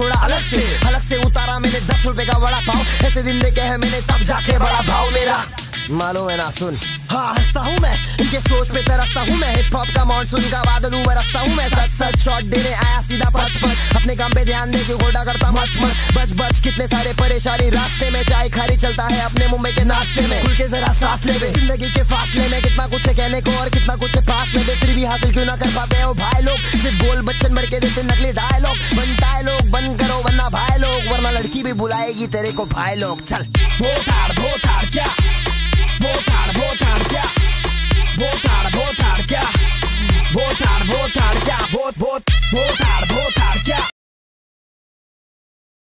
थोड़ा अलग से उतारा मैंने 10 रुपए का बड़ा पाव। ऐसे दिन देखे हैं मैंने तब जाके बड़ा भाव मेरा मालूम है ना सुन। हाँ हंसता हूँ मैं, इनके सोच पे तरसता हूँ मैं। हिप हॉप का मानसून का बादल बरसता हूँ मैं। सच शॉट देने आया सीधा पच अपने काम पे ध्यान दे क्यों घोड़ा करता मच बच कितने सारे परेशानी रास्ते में। चाय खारी चलता है अपने मुंबई के नाश्ते में। खुल के जरा सांस ले जिंदगी के फासले में। कितना कुछ है कहने को और कितना कुछ है पास में। फिर भी हासिल क्यों ना कर पाते हो भाई लोग। सिर्फ बोल बच्चन भर के देते नकली डायलॉग। बनता है लोग बंद करो वरना भाई लोग, वरना लड़की भी बुलाएगी तेरे को भाई लोग। चल बोट